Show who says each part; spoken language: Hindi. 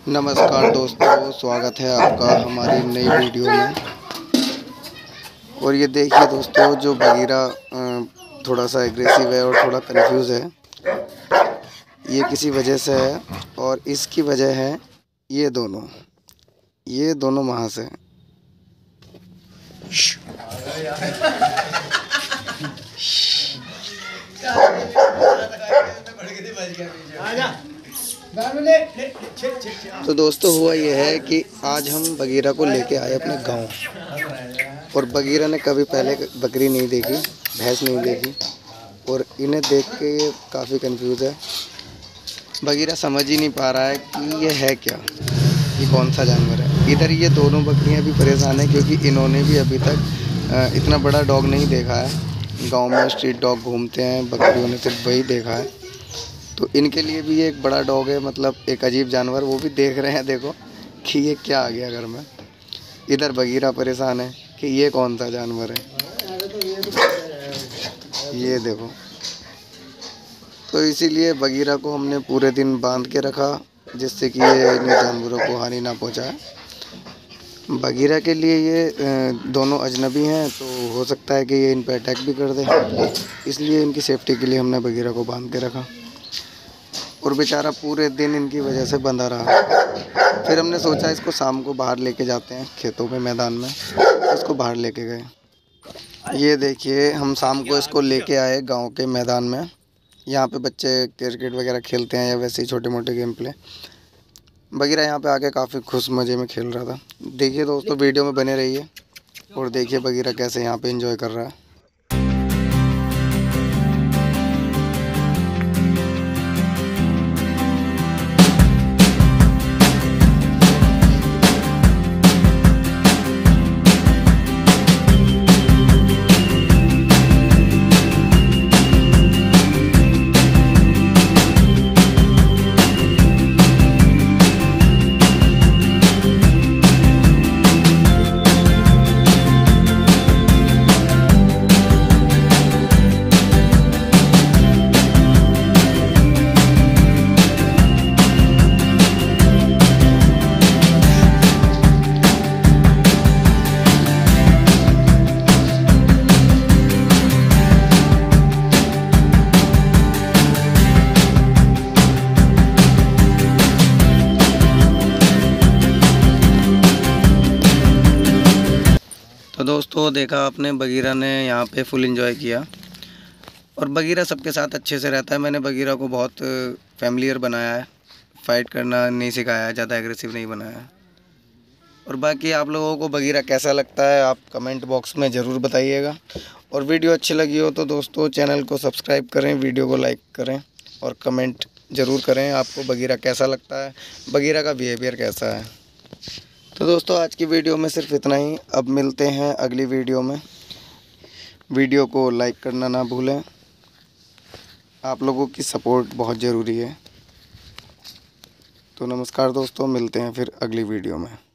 Speaker 1: नमस्कार दोस्तों, स्वागत है आपका हमारी नई वीडियो में। और ये देखिए दोस्तों, जो बगीरा थोड़ा सा एग्रेसिव है और थोड़ा कंफ्यूज है, ये किसी वजह से है। और इसकी वजह है ये दोनों वहाँ से। तो दोस्तों, हुआ ये है कि आज हम बगीरा को लेके आए अपने गांव। और बगीरा ने कभी पहले बकरी नहीं देखी, भैंस नहीं देखी, और इन्हें देख के ये काफ़ी कंफ्यूज है। बगीरा समझ ही नहीं पा रहा है कि ये है क्या, ये कौन सा जानवर है। इधर ये दोनों बकरियां भी परेशान हैं क्योंकि इन्होंने भी अभी तक इतना बड़ा डॉग नहीं देखा है। गांव में स्ट्रीट डॉग घूमते हैं, बकरियों ने सिर्फ वही देखा है। तो इनके लिए भी ये एक बड़ा डॉग है, मतलब एक अजीब जानवर। वो भी देख रहे हैं, देखो कि ये क्या आ गया घर में। इधर बगीरा परेशान है कि ये कौन सा जानवर है, ये देखो। तो इसीलिए बगीरा को हमने पूरे दिन बांध के रखा, जिससे कि ये इन जानवरों को हानि ना पहुंचाए। बगीरा के लिए ये दोनों अजनबी हैं, तो हो सकता है कि ये इन पर अटैक भी कर दे। इसलिए इनकी सेफ्टी के लिए हमने बगीरा को बांध के रखा। और बेचारा पूरे दिन इनकी वजह से बंधा रहा। फिर हमने सोचा इसको शाम को बाहर लेके जाते हैं, खेतों में, मैदान में। इसको बाहर लेके गए। ये देखिए, हम शाम को इसको लेके आए गांव के मैदान में। यहाँ पे बच्चे क्रिकेट वगैरह खेलते हैं या वैसे ही छोटे मोटे गेम प्ले। बगीरा यहाँ पे आके काफ़ी खुश मज़े में खेल रहा था। देखिए दोस्तों, वीडियो में बने रहिए और देखिए बगीरा कैसे यहाँ पे एंजॉय कर रहा है। तो दोस्तों, देखा आपने, बगीरा ने यहाँ पे फुल एंजॉय किया। और बगीरा सबके साथ अच्छे से रहता है। मैंने बगीरा को बहुत फैमिलियर बनाया है, फाइट करना नहीं सिखाया है, ज़्यादा एग्रेसिव नहीं बनाया है। और बाकी आप लोगों को बगीरा कैसा लगता है, आप कमेंट बॉक्स में ज़रूर बताइएगा। और वीडियो अच्छी लगी हो तो दोस्तों चैनल को सब्सक्राइब करें, वीडियो को लाइक करें और कमेंट ज़रूर करें आपको बगीरा कैसा लगता है, बगीरा का बिहेवियर कैसा है। तो दोस्तों, आज की वीडियो में सिर्फ इतना ही। अब मिलते हैं अगली वीडियो में। वीडियो को लाइक करना ना भूलें, आप लोगों की सपोर्ट बहुत ज़रूरी है। तो नमस्कार दोस्तों, मिलते हैं फिर अगली वीडियो में।